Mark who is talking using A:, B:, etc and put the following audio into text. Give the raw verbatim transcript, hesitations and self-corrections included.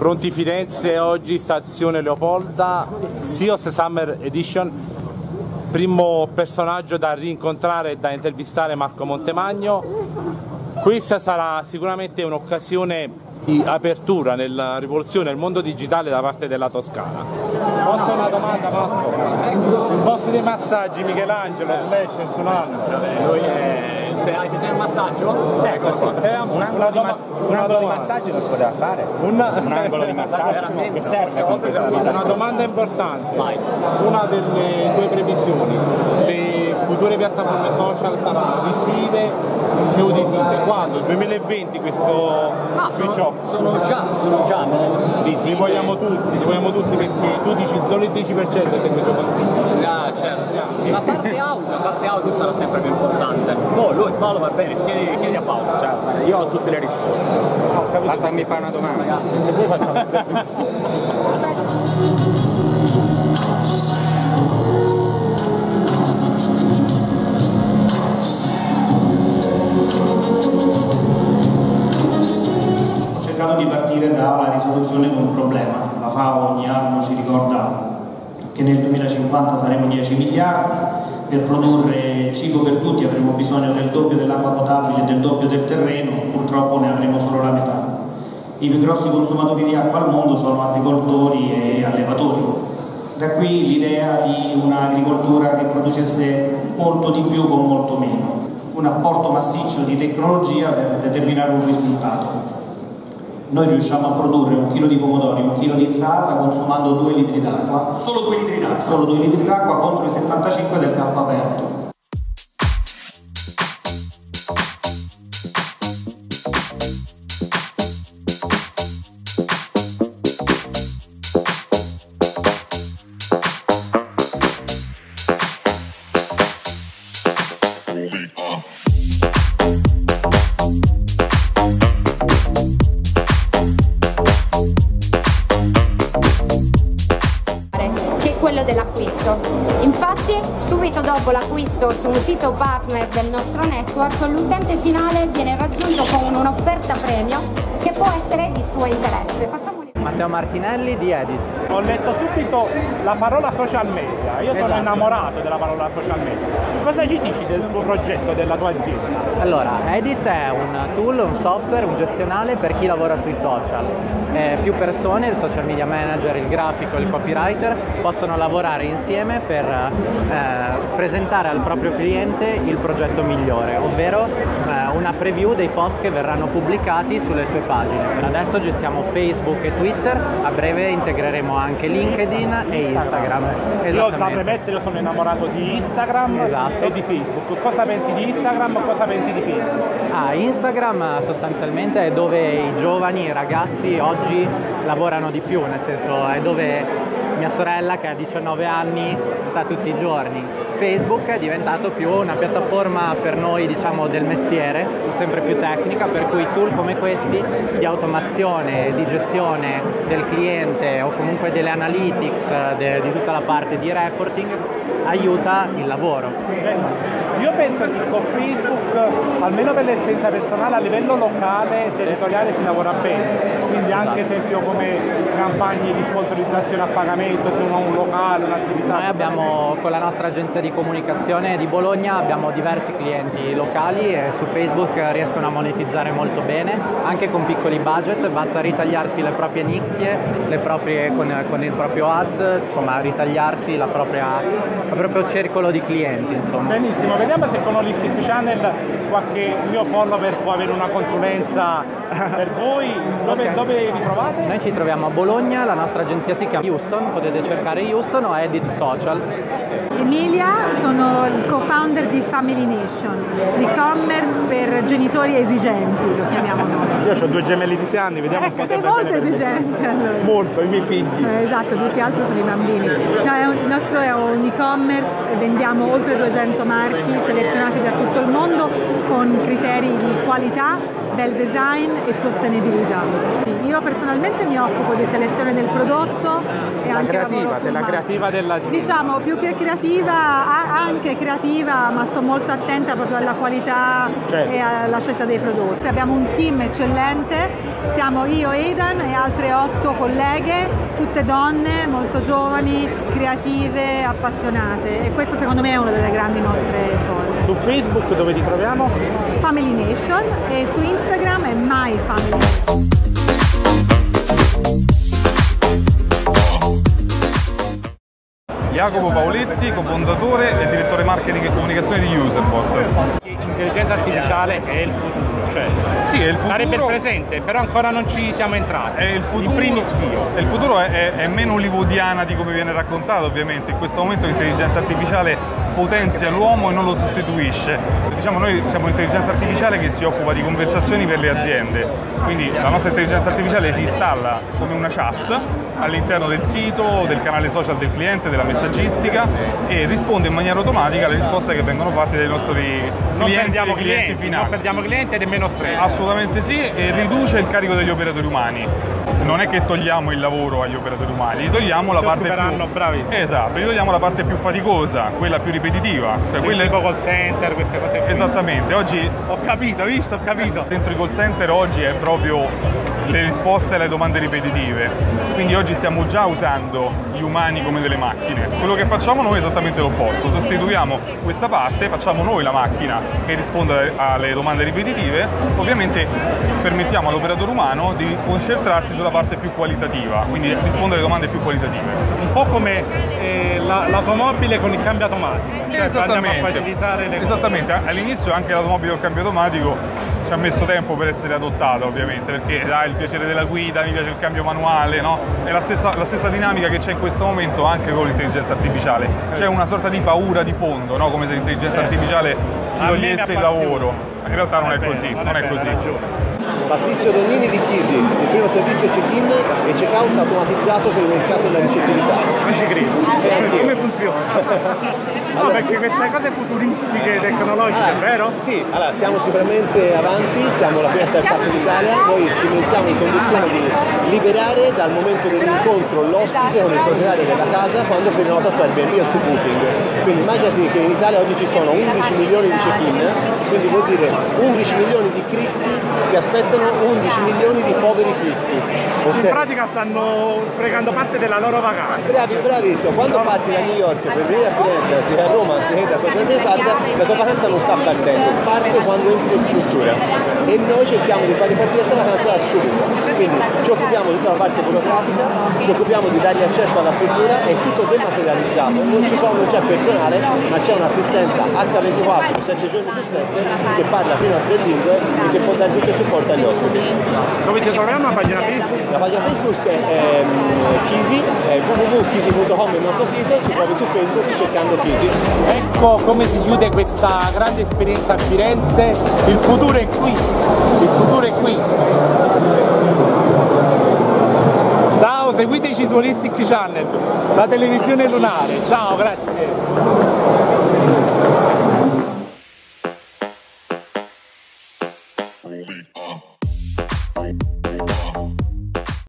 A: Pronti Firenze, oggi stazione Leopolda, S E O S Summer Edition, primo personaggio da rincontrare e da intervistare, Marco Montemagno. Questa sarà sicuramente un'occasione di apertura nella rivoluzione del mondo digitale da parte della Toscana. Posso una domanda, Marco? Il boss dei massaggi, Michelangelo, slash il Tsunami.
B: Lui è... Se hai bisogno di un massaggio? Ecco sì.
C: Un angolo, di, mas un angolo di massaggio non si poteva fare?
A: Una...
C: Un angolo di massaggio che serve con questa
A: Una domanda importante. Vai. Una delle tue previsioni. Le future piattaforme social saranno visive e udite. Quando? duemilaventi questo
B: ah,
A: switch
B: sono,
A: off?
B: Sono già, sono già
A: visive. Li vogliamo tutti, li vogliamo tutti perché tu dici solo il dieci per cento segue i tuoi consigli.
B: Ah, certo. La parte audio, la parte audio sarà sempre più importante. Oh, lui, Paolo va bene, chiedi, chiedi a Paolo.
C: Cioè, io ho tutte le risposte. Oh, basta che mi fai una domanda.
A: Ragazzi, se voi facciamo
D: Ho cercato di partire dalla risoluzione di un problema. La FAO ogni anno ci ricorda che nel duemilacinquanta saremo dieci miliardi, per produrre cibo per tutti avremo bisogno del doppio dell'acqua potabile e del doppio del terreno, purtroppo ne avremo solo la metà. I più grossi consumatori di acqua al mondo sono agricoltori e allevatori. Da qui l'idea di un'agricoltura che producesse molto di più con molto meno, un apporto massiccio di tecnologia per determinare un risultato. Noi riusciamo a produrre un chilo di pomodori, un chilo di insalata consumando due litri d'acqua, solo due litri d'acqua, solo due litri d'acqua contro i settantacinque del campo aperto.
E: Quello dell'acquisto. Infatti, subito dopo l'acquisto su un sito partner del nostro network, l'utente finale viene raggiunto con un'offerta premio che può essere di suo interesse. Facciamo...
F: Matteo Martinelli di Edit.
A: Ho letto subito la parola social media, io sono
F: esatto.
A: innamorato della parola social media. Cosa ci dici del tuo progetto, della tua azienda?
F: Allora, Edit è un tool, un software, un gestionale per chi lavora sui social. Eh, più persone, il social media manager, il grafico, il copywriter, possono lavorare insieme per eh, presentare al proprio cliente il progetto migliore, ovvero eh, una preview dei post che verranno pubblicati sulle sue pagine. Per adesso gestiamo Facebook e Twitter, a breve integreremo anche LinkedIn e Instagram.
A: Io da premettere, io sono innamorato di Instagram
F: esatto.
A: e di Facebook. Cosa pensi di Instagram e cosa pensi di Facebook?
F: Ah, Instagram sostanzialmente è dove i giovani, i ragazzi oggi lavorano di più, nel senso è dove mia sorella che ha diciannove anni sta tutti i giorni. Facebook è diventato più una piattaforma per noi, diciamo, del mestiere, sempre più tecnica, per cui tool come questi di automazione, di gestione del cliente o comunque delle analytics, de, di tutta la parte di reporting aiuta il lavoro.
A: Io penso che con Facebook, almeno per l'esperienza personale, a livello locale e territoriale si lavora bene, quindi anche
F: esatto.
A: esempio come campagne di sponsorizzazione a pagamento, se uno ha un locale, un'attività.
F: Noi abbiamo, con la nostra agenzia di comunicazione di Bologna, abbiamo diversi clienti locali e su Facebook riescono a monetizzare molto bene, anche con piccoli budget, basta ritagliarsi le proprie nicchie, le proprie, con, con il proprio ads, insomma ritagliarsi la propria, il proprio circolo di clienti. Insomma.
A: Benissimo, vediamo se con Holistic Channel qualche mio follower può avere una consulenza per voi. Dove, okay. dove vi trovate?
F: Noi ci troviamo a Bologna, la nostra agenzia si chiama Houston, potete cercare Houston o Edit Social.
G: Emilia, sono il co-founder di Family Nation, l'e-commerce per genitori esigenti, lo chiamiamo noi.
A: Io ho due gemelli di sei anni, vediamo
G: ecco,
A: un po'
G: sei molto esigente allora.
A: Molto, i miei figli.
G: Eh, esatto, più che altro sono i bambini. No, è un, il nostro è un e-commerce, vendiamo oltre duecento marchi selezionati da tutto il mondo con criteri di qualità, bel design e sostenibilità. Io io personalmente mi occupo di selezione del prodotto e
F: La
G: anche
F: creativa,
G: lavoro sul
F: della
G: marketing.
F: creativa della
G: Diciamo più che creativa, a- anche creativa, ma sto molto attenta proprio alla qualità
F: Certo.
G: e alla scelta dei prodotti. Abbiamo un team eccellente, siamo io, Aidan e altre otto colleghe, tutte donne, molto giovani, creative, appassionate, e questo secondo me è una delle grandi nostre forze.
F: Su Facebook dove ti troviamo?
G: Family Nation, e su Instagram è My Family.
H: Jacopo Paoletti, cofondatore e direttore marketing e comunicazione di Userbot.
A: L'intelligenza artificiale è il futuro, cioè
H: Sì, è il futuro.
A: sarebbe il presente, però ancora non ci siamo entrati.
H: È il futuro,
A: In primis io.
H: e il futuro è, è- è meno hollywoodiana di come viene raccontato, ovviamente. In questo momento l'intelligenza artificiale potenzia l'uomo e non lo sostituisce. Diciamo, noi siamo un'intelligenza artificiale che si occupa di conversazioni per le aziende, quindi la nostra intelligenza artificiale si installa come una chat all'interno del sito, del canale social del cliente, della messaggistica, e risponde in maniera automatica alle risposte che vengono fatte dai nostri
A: Non
H: clienti,
A: perdiamo
H: e clienti
A: clienti,
H: finali.
A: non perdiamo clienti ed è meno stress.
H: Assolutamente sì, e riduce il carico degli operatori umani. Non è che togliamo il lavoro agli operatori umani, gli togliamo la
A: Si
H: parte
A: occuperanno,
H: più
A: bravissimi.
H: Esatto, gli togliamo la parte più faticosa, quella più ripetitiva, cioè
A: Sì,
H: quelle-
A: tipo call center, queste cose qui.
H: Esattamente, oggi
A: Ho capito, visto, ho capito.
H: dentro i call center oggi è proprio le risposte alle domande ripetitive, quindi oggi stiamo già usando gli umani come delle macchine. Quello che facciamo noi è esattamente l'opposto, sostituiamo questa parte, facciamo noi la macchina che risponde alle domande ripetitive, ovviamente permettiamo all'operatore umano di concentrarsi sulla parte più qualitativa, quindi rispondere alle domande più qualitative.
A: Un po' come eh, la- l'automobile con il cambio automatico, cioè andiamo a facilitare le cose.
H: Esattamente, all'inizio anche l'automobile con cambio automatico ci ha messo tempo per essere adottata, ovviamente, perché dai il piacere della guida, mi piace il cambio manuale, no? È la stessa, la stessa dinamica che c'è in questo momento anche con l'intelligenza artificiale. C'è una sorta di paura di fondo, no? Come se l'intelligenza artificiale ci
A: A me mi
H: togliesse il
A: appassiona.
H: lavoro. In realtà non è
A: vero,
H: così,
A: non
H: non
A: è
H: è
A: vero,
H: così.
A: hai ragione.
I: Patrizio Donnini di Chisi, il primo servizio check-in e check-out automatizzato per il mercato della ricettività.
A: Non ci credo.
I: Eh, anch'io.
A: Come funziona? No, perché queste cose futuristiche, tecnologiche,
I: Allora,
A: vero?
I: Sì, allora siamo sicuramente avanti, siamo la prima start-up in Italia, poi ci mettiamo in condizione di liberare dal momento dell'incontro l'ospite con il proprietario della casa quando prenota su Airbnb o su Booking. Quindi immaginati che in Italia oggi ci sono undici milioni di check-in, quindi vuol dire undici milioni di cristi che aspettano undici milioni di poveri cristi.
A: In
I: Ok?
A: pratica stanno fregando parte della loro vacanza.
I: Bravi, bravissimo, quando parti da New York per venire a Firenze, anziché a Roma, anziché da qualsiasi parte, la tua vacanza non sta partendo, parte quando entri in struttura e noi cerchiamo di farli partire questa vacanza da subito. Quindi ci occupiamo di tutta la parte burocratica, ci occupiamo di dargli accesso alla struttura, è tutto dematerializzato, non ci sono, non c'è personale, ma c'è un'assistenza acca ventiquattro, sette giorni su sette, che parla fino a tre lingue e che può dare tutto il supporto agli ospiti.
A: Dove ti troviamo? La pagina Facebook?
I: La pagina Facebook è ehm, Chisi, è w w w punto chisi punto com, il nostro sito, ci trovi su Facebook cercando Chisi.
A: Ecco come si chiude questa grande esperienza a Firenze. Il futuro è qui. Il futuro è qui. Ciao, seguiteci su Holistic Channel, la televisione lunare. Ciao, grazie.